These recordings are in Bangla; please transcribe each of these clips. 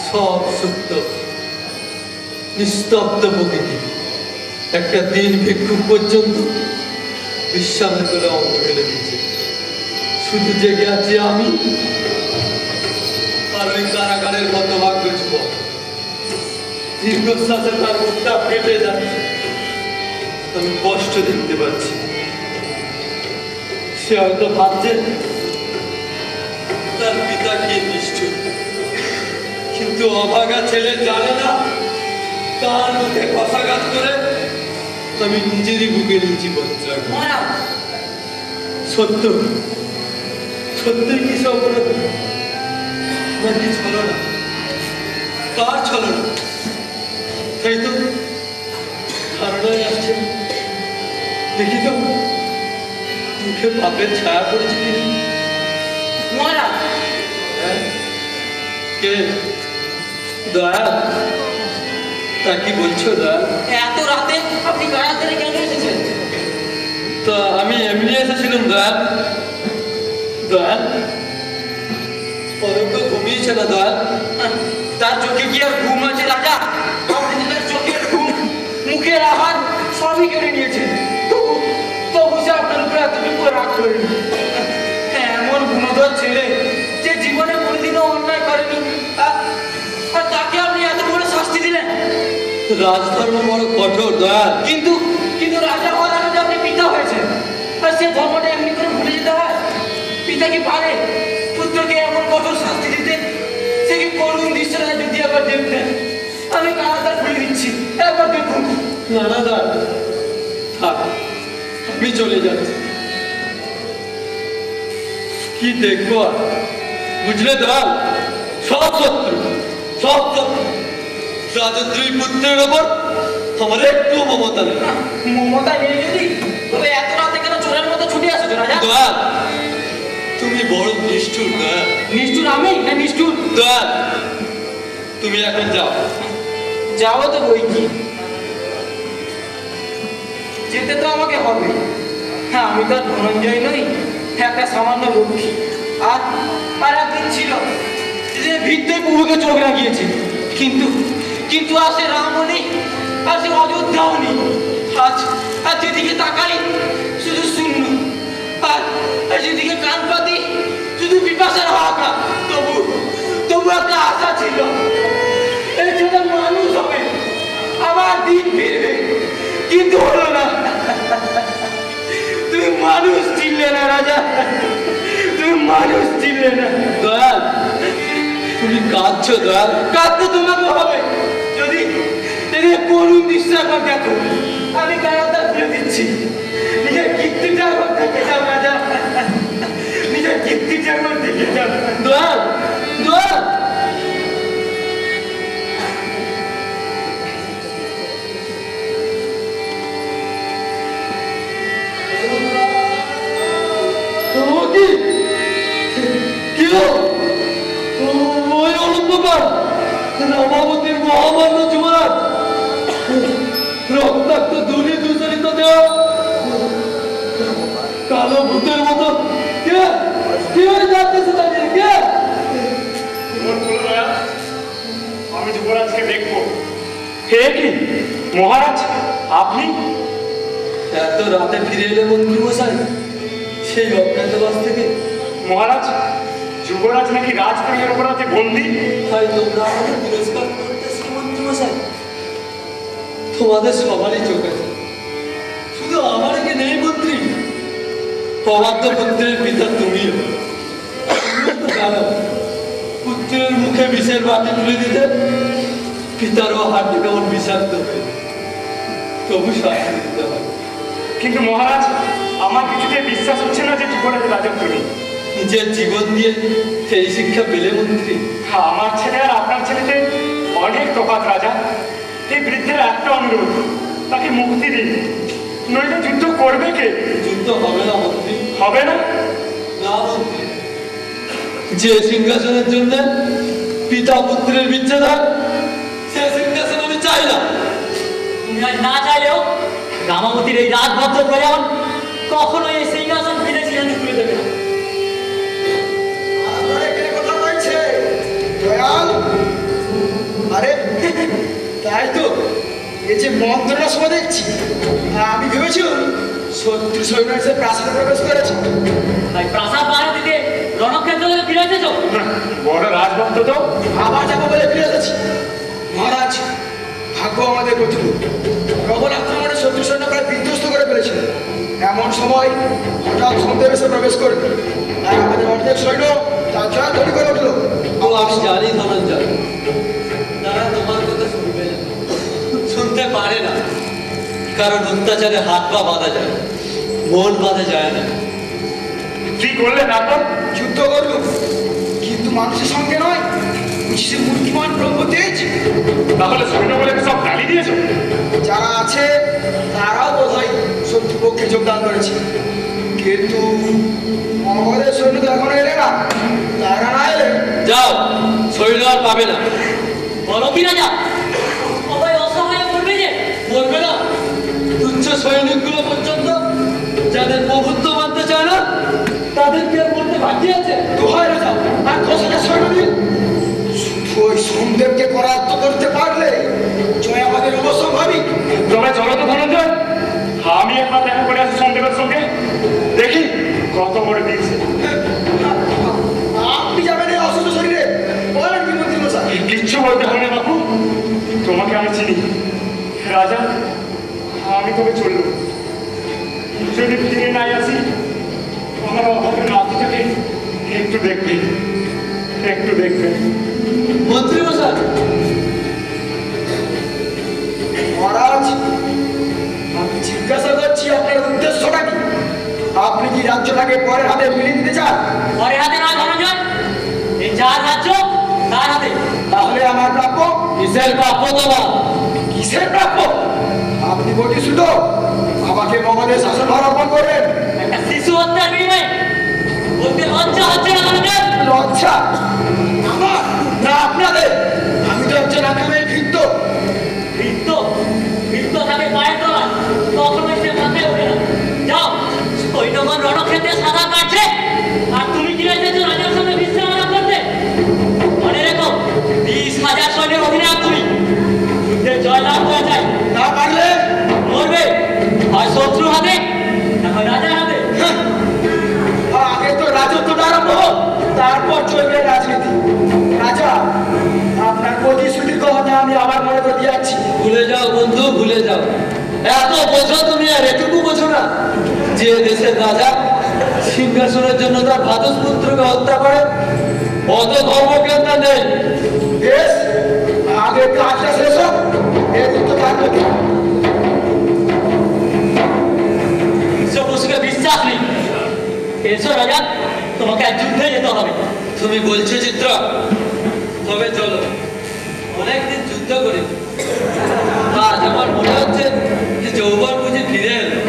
সব সত্য, নিস্তব্ধ প্রকৃতি। একটা দিন ভিক্ষুক পর্যন্ত বিশ্রামের করে অঙ্গ ফেলে দিয়েছে। শুধু জেগে আছি আমি আর ওই কারাগারের হতভাগ্য যুবক। দীর্ঘশ্বাসে তার মুখটা ফেটে যাচ্ছে, আমি কষ্ট দেখতে পাচ্ছি। সে হয়তো ভাবছে তার পিতা কি নিষ্ঠুর, কিন্তু অভাগা ছেলে জানে না তার মুখে কষাঘাত করে আমি নিজেরই বুকে নিয়েছি বজ্রাঘাত। সত্য সত্যই কি সব অপরাধ নাকি ছলনা? কার ছলনা? তাই তো ধারণায় আসছে। দেখি তো মুখে পাপের ছায়া পড়েছে কিনা। মহারাজ কে? দয়াল? তা কি বলছো দয়াল? এত রাতে আপনি কারাগারে কেন এসেছেন? তো আমি এমনি এসেছিলাম দয়াল। দয়াল অনেক ঘুমিয়েছে না দয়াল? তার চোখে কি আর ঘুম আছে রাজা? আপনি তার চোখের ঘুম, মুখের আহার সবই কেড়ে নিয়েছে। তবু সে আপনার উপরে এতটুকু রাগ করেনি। এমন গুণধর ছেলে যে জীবনে কোনোদিনও অন্যায় করেনি, আর তাকে আপনি এত বড় শাস্তি দিলেন। রাজধর্ম বড় কঠোর দয়াল। কিন্তু রাজা হওয়ার আগে যে আপনি পিতা হয়েছেন, আর সে ধর্মটা এমনি করে ভুলে যেতে হয়? পিতা কি পারে পুত্রকে এমন কঠোর শাস্তি দিতে? সে কি করুণ দৃশ্যটা যদি একবার দেখতেন। আমি কারাগার খুলে দিচ্ছি, একবার দেখুন। না না দয়াল, থাক, আমি চলে যাচ্ছি। কি দেখবো আর? বুঝলে দয়াল, সব শত্রু, সব শত্রু। রাজদ্রোহী পুত্রের ওপর আমার একটু মমতা নেই। মমতা নেই যদি তবে এত রাতে কেন চোরের মতো ছুটে আসছো রাজা? দয়াল তুমি বড় নিষ্ঠুর দয়াল। নিষ্ঠুর আমি না নিষ্ঠুর? দয়াল তুমি এখন যাও। যাও তো বই কি, যেতে তো আমাকে হবে। হ্যাঁ, আমি তো আর ধনঞ্জয় নই, একটা সামান্য রক্ষী। আর একদিন ছিল যে ভিত্তে প্রভুকে চোখ লাগিয়েছে, কিন্তু আর সে রামও নেই, আর সে অযোধ্যাও নেই। আজ যেদিকে তাকাই শুধু শূন্য, আর যেদিকে কান পাতি শুধু পিপাসার হাহাকার। তবু একটা আশা ছিল, এই ছেলে মানুষ হবে, আমার দিন ফিরবে। কিন্তু হলো না। তুমি মানুষ ছিলে না রাজা, তুমি মানুষ ছিলে না। দয়াল তুমি কাঁদছো দয়াল? কাঁদতে তোমাকে হবে যদি করুণ দৃশ্য একবার দেখো। আমি কারাগার খুলে দিচ্ছি। নিজের কীর্তিটা একবার দেখে যাও রাজা, নিজের কীর্তিটা একবার দেখে যাও। দয়াল দয়াল রামাবতীর মহামান্য যুবরাজ, রক্তাক্ত ধুলি দূষণিত দেহ, কালো ভূতের মতো কে যাচ্ছে দাঁড়িয়ে? কে? আমি যুবরাজকে দেখবো। হে কি মহারাজ, আপনি এত রাতে ফিরে এলে মন্ত্রী মশাই সেই অজ্ঞাতবাস থেকে? মহারাজ, যুবরাজ নাকি রাজপ্রেমের অপরাধে বন্দী। তাই তোমরা আমাকে তিরস্কার করতেছ মন্ত্রী মশাই? তোমাদের সবারই চোখ আছে, শুধু আমার কি নেই মন্ত্রী? অবাধ্য পুত্রের পিতা তুমিও তো জানো, পুত্রের মুখে বিষের বাটি তুলে দিতে পিতারও হাতে কেমন বিষাক্ত হয়ে, তবু শাস্তি দিতে হয়। কিন্তু মহারাজ, আমার কিছুতে বিশ্বাস হচ্ছে না যে যুবরাজ রাজত্ব নেই। নিজের জীবন দিয়ে সেই শিক্ষা পেলে মন্ত্রী? আমার ছেলে আর আপনার ছেলেতে অনেক তফাৎ রাজা। এই বৃদ্ধের একটা অনুরোধ, তাকে মুক্তি দিন, নইলে যুদ্ধ করবে কে? যুদ্ধ হবে না মন্ত্রী। হবে না? না মন্ত্রী, যে সিংহাসনের জন্য পিতা পুত্রের বিচ্ছেদ হয় সে সিংহাসন আমি চাই না। তুমি আজ না চাইলেও রামাবতীর এই রাজভদ্র প্রয়াণ কখনোই এই সিংহাসন ফিরে চিরানি তুলে দেবে না। কথা বলছে দয়াল, মন্ত্রণার সময় দেখছি আমি ভেবেছিলাম শত্রু সৈন্য এসে প্রাসাদে প্রবেশ করেছে। ভাই প্রাসাদ বাইরে দিকে রণক্ষেত্র থেকে ফিরে এসেছো? বড় রাজভক্ত তো। আবার যাবো বলে ফিরে এসেছি। মহারাজ, ভাগ্য আমাদের প্রতিকূল। প্রবল আক্রমণে শত্রু সৈন্য প্রায় বিধ্বস্ত করে ফেলেছিল। এমন সময় হঠাৎ সন্দেহ এসে প্রবেশ করল, আর আমাদের অর্ধেক সৈন্য তার জয় তৈরি করে উঠল। ও আমি জানি ধনঞ্জয়, তারা তোমার কথা শুনবে না, শুনতে পারে না, কারণ অত্যাচারে হাত পা বাঁধা যায়, মন বাঁধা যায় না। কি করলে তারপর? যুদ্ধ করল, কিন্তু মানুষের সঙ্গে নয়, বুঝি মূর্তিমান ব্রহ্মতেজ। তাহলে সৈন্য বলে সব গালি দিয়েছো? যারা আছে তারাও বোধ হয় শত্রুপক্ষে যোগদান করেছে, কিন্তু আমাদের সৈন্য তো এখনো এলে না। তারা না এলে যাও, শরীর আর পাবে না। বলো কি রাজা, সবাই অসহায় করবে যে? বলবে না, তুচ্ছ সৈনিকগুলো পর্যন্ত যাদের প্রভুত্ব মানতে চায় না, তাদেরকে আর বলতে বাকি আছে? দোহাই রাজা আর 10,000 সৈন্য দিন। শুধু ওই সোমদেবকে পরাস্ত করতে পারলে জয় আমাদের অবশ্যম্ভাবী। তবে চলো তো ধনঞ্জয়, আমি একবার দেখা করে আসি সন্দেবের সঙ্গে, দেখি কত বড় দিয়েছে। আপনি যাবেন এই অসুস্থ শরীরে? বলেন কি মন্ত্রী মশাই? কিচ্ছু বলতে হবে না বাপু, তোমাকে আমি চিনি। রাজা, আমি তবে চলব। যদি ফিরে নাই আসি, আমার অভাবের নাতিটাকে একটু দেখবেন, একটু দেখবেন। মন্ত্রী মশাই, মহারাজ, আমি জিজ্ঞাসা করছি আপনার উদ্দেশ্যটা কি? আপনি কি রাজ্যটাকে পরের হাতে মিলিয়ে দিতে চান? পরে হাতে নয় ধনঞ্জয়, এই যার রাজ্য তার হাতে। তাহলে আমার প্রাপ্য? কিসের প্রাপ্য তোমার? কিসের প্রাপ্য? আপনি প্রতিশ্রুত আমাকে মগধের শাসনভার অর্পণ করবেন। একটা শিশু হত্যার বিনিময়ে বলতে লজ্জা হচ্ছে না ধনঞ্জয়? লজ্জা আমার না আপনাদের? আমি তো একজন আক্রমণের ভৃত্য। বৃত্ত বৃত্ত থাকে পায়ের তলায়, কখনোই সে মাথায় ওঠে না। যাও, সৈন্যগণ রণক্ষেত্রে সাঁতার কাটছে, আর তুমি কি এসেছো রাজার সঙ্গে বিশ্রাম আলাপ করতে? মনে রেখো, 20,000 সৈন্যের অধিনায়ক তুমি। যুদ্ধে জয়লাভ হয়ে যায়, না পারলে মরবে হয় শত্রু হাতে না হয় রাজার হাতে। আগে তো রাজত্বটা আরম্ভ হোক, তারপর চলবে রাজনীতি। রাজা, আপনার প্রতিশ্রুতির কথা আমি আবার মনে করে দিয়েছি। ভুলে যাও বন্ধু, ভুলে যাও। এত বোঝো তুমি, আর এটুকু বোঝো না যে দেশের রাজা সিংহাসনের জন্য তার ভাদস পুত্রকে হত্যা করে, অত ধর্মকেন্দ্র নেই। বেশ, আগে কাজটা শেষ হোক, এদিন তো থাকবে। বিশ্বপুরুষকে বিশ্বাস নেই। এসো রাজা, তোমাকে আর যুদ্ধে যেতে হবে। তুমি বলছো চিত্র, তবে চলো, অনেকদিন যুদ্ধ করি, আজ আমার মনে হচ্ছে যে যৌবন বুঝি ফিরে এলো।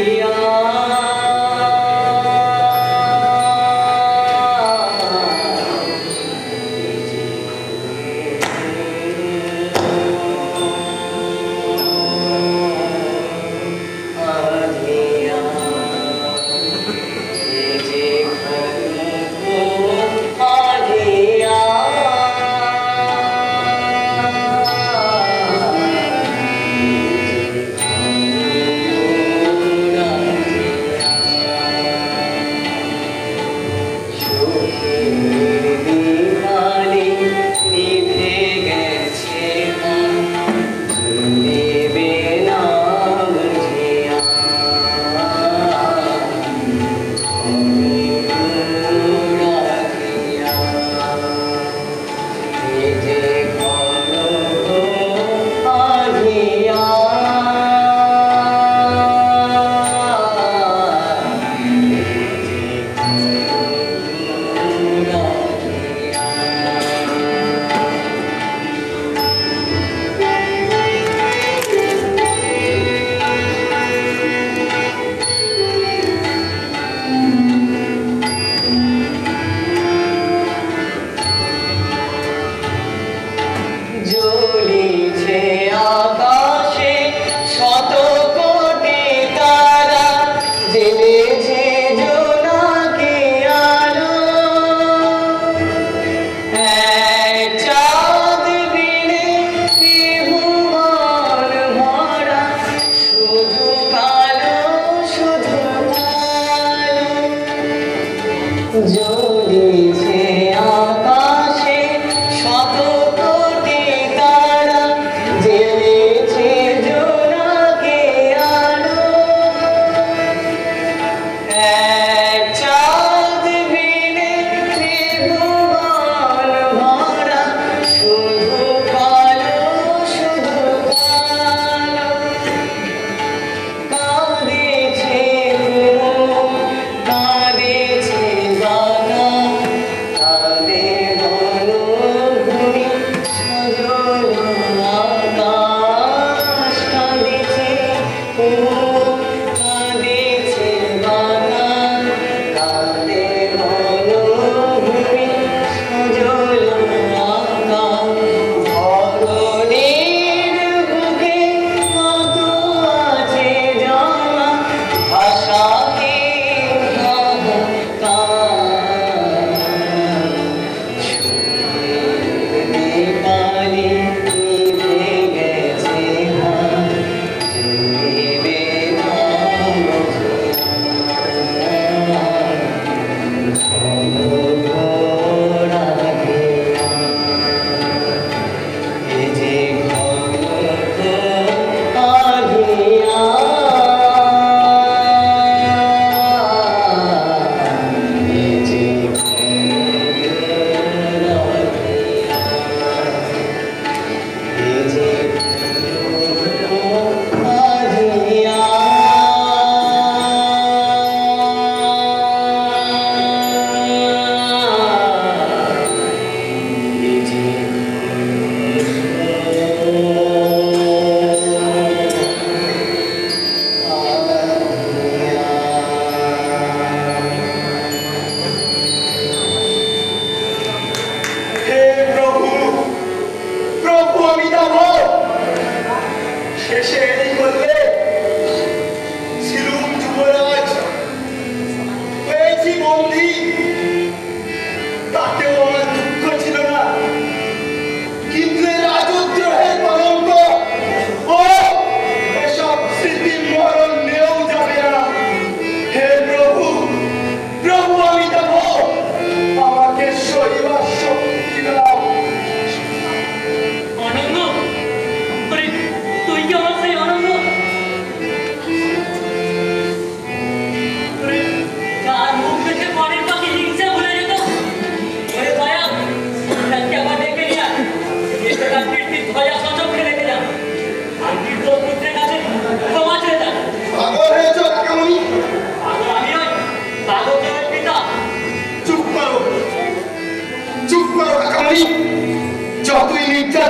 আজিয়া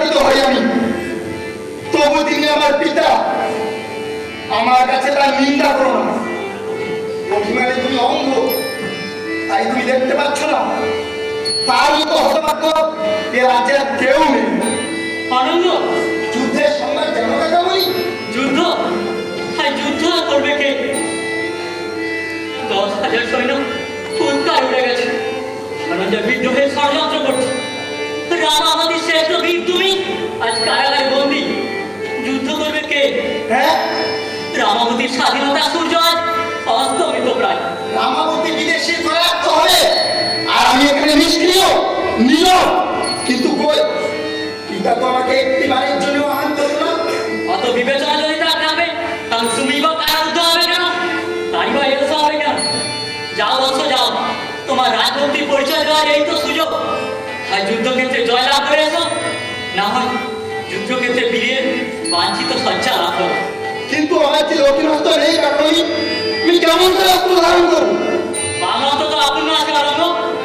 নির্যাতিত হই আমি, তবু তিনি আমার পিতা, আমার কাছে তার নিন্দা করো না। অভিমানে তুমি অন্ধ, তাই তুমি দেখতে পাচ্ছ না। তার মতো হতভাগ্য এ রাজ্যে আর কেউ নেই। আনন্দ, যুদ্ধের সংবাদ জানো কাকামণি? যুদ্ধ? হ্যাঁ, যুদ্ধ করবে কে? 10,000 সৈন্য ফুলকার উড়ে গেছে। আনন্দ বিদ্রোহের ষড়যন্ত্র করছে। রাম আমাদের শ্রেষ্ঠ বীর, তুমি আজ কারাগারে বন্দী। যুদ্ধ করবে কে? হ্যাঁ, রামাবতীর স্বাধীনতা সূর্য আজ অস্তমিত প্রায়। রামাবতী বিদেশে প্রয়াত হবে, আর আমি এখানে নিষ্ক্রিয় নীরব। কিন্তু কই, পিতা তো আমাকে একটি বারের জন্য আহ্বান করল না। অত বিবেচনা যদি তার নামে, তাহলে তুমি বা কারারুদ্ধ হবে কেন? তাই বা এরসা হবে কেন? যাও বৎস যাও, তোমার রাজমন্ত্রীর পরিচয় দেওয়ার এই তো সুযোগ। হয় যুদ্ধক্ষেত্রে জয়লাভ করে এসো, না হয় যুদ্ধক্ষেত্রে ফিরিয়ে বাঞ্ছিত সজ্জা লাভ করো। কিন্তু আমার যে অধীনস্থ নেই কাকামণি, আমি কেমন করে অস্ত্র ধারণ করবো? বাংলা তো আপূর্ণ আছে আরম্ভ।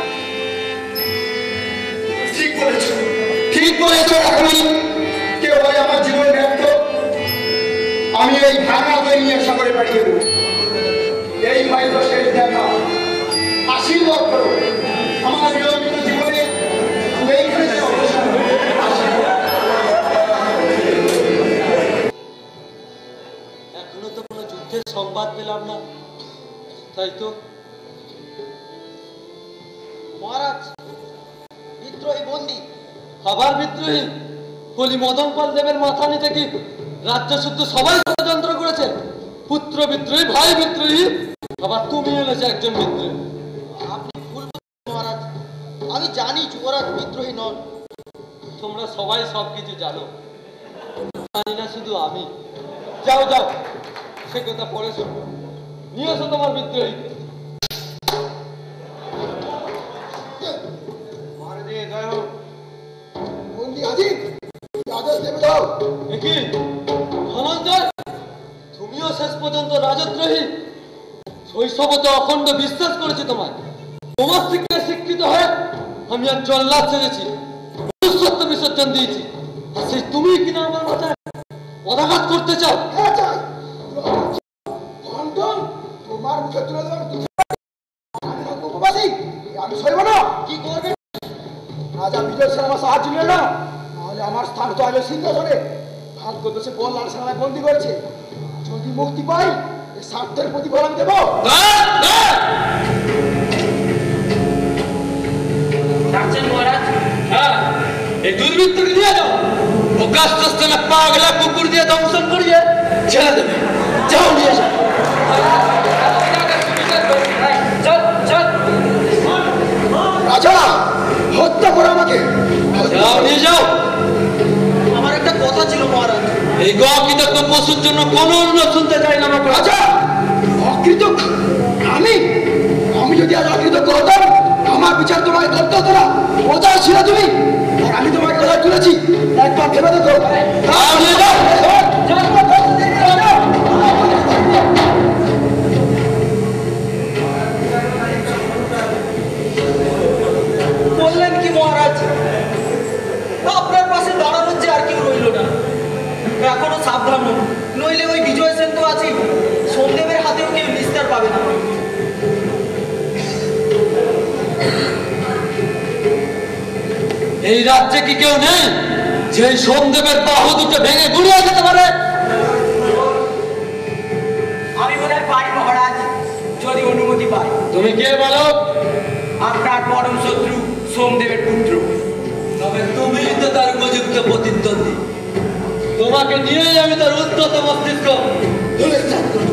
ঠিক বলেছ, ঠিক বলেছ কাকামণি। কেউ হয় আমার জীবন ব্যর্থ, আমি এই ভাঙা বই নিয়ে সাগরে পাঠিয়ে দেবো। এই হয়তো শেষ দেখা। আশীর্বাদ করো আমার বিলম্বিত জীবনে এইখানে যে অবসান হবে। আশীর্বাদ। এখনো তো কোনো যুদ্ধের সংবাদ পেলাম না, তাই তো। মহারাজ, বিদ্রোহী বন্দী। আবার বিদ্রোহী? বলি মদন পাল দেবের মাথা নিতে কি রাজ্য শুদ্ধ সবাই ষড়যন্ত্র করেছে? পুত্র বিদ্রোহী, ভাই বিদ্রোহী, আবার তুমি এনেছে একজন বিদ্রোহী। আপনি ভুল বলছেন মহারাজ। আমি জানি যুবরাজ বিদ্রোহী নন। তোমরা সবাই সবকিছু জানো, জানি না শুধু আমি। যাও যাও, সে কথা পরে শুনবো। নিয়ে এসো তোমার বিদ্রোহীকে। বন্দী হাজির, আদেশ দেবে দাও। কি ধনঞ্জয়, তুমিও শেষ পর্যন্ত রাজদ্রোহী? শৈশবতে অখণ্ড বিশ্বাস করেছি তোমায়। তোমার শিক্ষায় শিক্ষিত হয়ে আমি আর জল্লাদ সেজেছি, মনুষ্যত্ব বিসর্জন দিয়েছি। আর সেই তুমি কিনা আমার মাথায় পদাঘাত করতে চাও? হ্যাঁ চাই। খণ্ডন তোমার মুখে তুলে দেওয়ার আমি থাকবো উপবাসী, আমি সইব না। কি করবেন? রাজা বিজয় সেন আমার সাহায্য নিল না, নাহলে আমার স্থান তো আজ সিংহাসনে। ভাগ্য দোষে বল্লাল সেনায় বন্দী করেছে। যদি মুক্তি পাই, এই স্বার্থের প্রতিফল আমি দেবো। ডাকছেন মহারাজ? হ্যাঁ, এই দুর্বৃত্তকে নিয়ে যাও। প্রকাশ্য স্থানে পাগলা কুকুর দিয়ে দংশন করিয়ে ছেড়ে দেবে। যাও, নিয়ে যাও। রাজা হত্যা করো আমাকে। যাও, নিয়ে যাও। আমার একটা কথা ছিল মহারাজ। এই অকৃতজ্ঞ পশুর জন্য কোনো অনুরোধ শুনতে চাই না আমার। রাজা অকৃতজ্ঞ? আমি আমি যদি আজ অকৃতজ্ঞ হতাম, আমার বিচার তোমাকে করতে হতো না। ওটা ছিল তুমি, আর আমি তোমাকে কথা তুলেছি। একবার ভেবে দেখো। যাও, নিয়ে যাও। বললেন কি মহারাজ? আপনার পাশে দাঁড়ানোর যে আর কেউ রইল না। এখনো সাবধান হন, নইলে ওই বিজয় সেন তো আছেই, সোমদেবের হাতেও কেউ নিস্তার পাবে না। এই রাজ্যে কি কেউ নেই যে সোমদেবের বাহু দুটো ভেঙে গুড়িয়ে যেতে পারে? আমি বোধহয় পারি মহারাজ, যদি অনুমতি পাই। তুমি কে বলো? আপনার পরম শত্রু সোমদেবের পুত্র। তবে তুমি তো তার উপযুক্ত প্রতিদ্বন্দ্বী। তোমাকে নিয়েই আমি তার উদ্যত মস্তিষ্ক ধূলিসাৎ করব।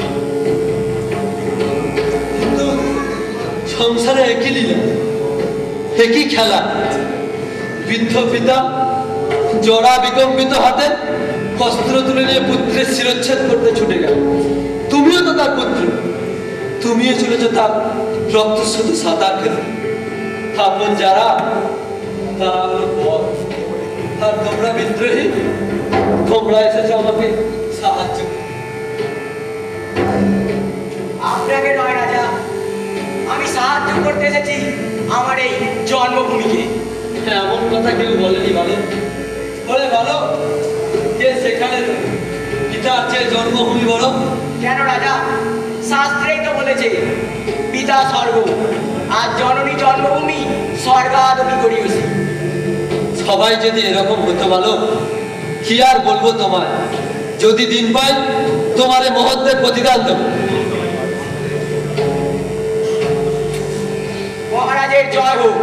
কিন্তু সংসারে একই লীলা, একই খেলা। বৃদ্ধ পিতা জড়া বিকম্পিত হাতে অস্ত্র তুলে নিয়ে পুত্রের শিরচ্ছেদ করতে ছুটে গেল। তুমিও তো তার পুত্র, তুমিও চলেছ তার রক্তস্রোত সাঁতার খেতে। আপন যারা তারা হলো পথ। আর তোমরা বিদ্রোহী, তোমরা এসেছো আমাকে সাহায্য করতে। আপনাকে নয় রাজা, আমি সাহায্য করতে এসেছি আমার এই জন্মভূমিকে। এমন কথা কেউ বলেনি বালক। পিতার চেয়ে জন্মভূমি বড়? কেন রাজা? শাস্ত্রেই তো বলেছে পিতা স্বর্গ আর জননী জন্মভূমি স্বর্গাদপি করিয়সি। সবাই যদি এরকম হতে বলো, কি আর বলবো তোমায়? যদি দিন পাই তোমার এই মহত্বের প্রতিদান দেবো। মহারাজের জয় হোক।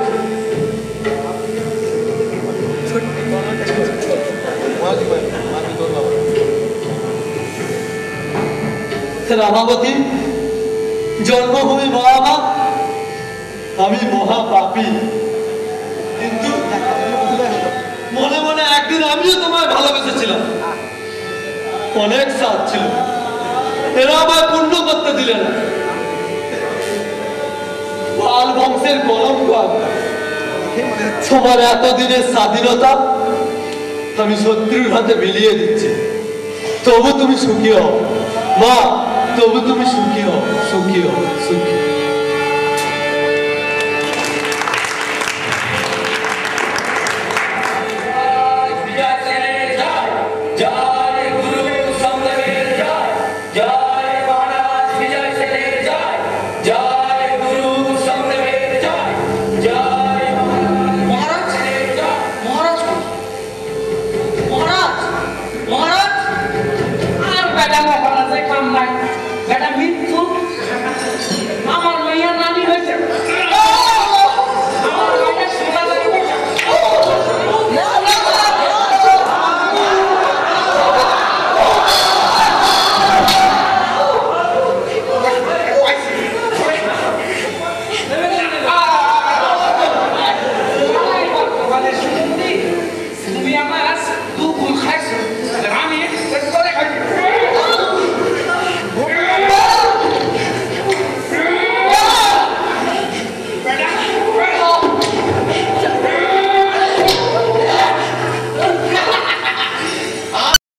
রামাবতী, জন্মভূমি মহামা, আমি মহাপাপী, কিন্তু মনে মনে একদিন আমিও তোমায় ভালোবেসেছিলাম। অনেক সাথ ছিল, এরা আমায় পূর্ণ করতে দিলে না। পাল বংশের কলঙ্ক তোমার এতদিনের স্বাধীনতা আমি শত্রুর হাতে বিলিয়ে দিচ্ছি। তবু তুমি সুখী হও মা, তবু তুমি সুখী হও, সুখী হও, সুখী।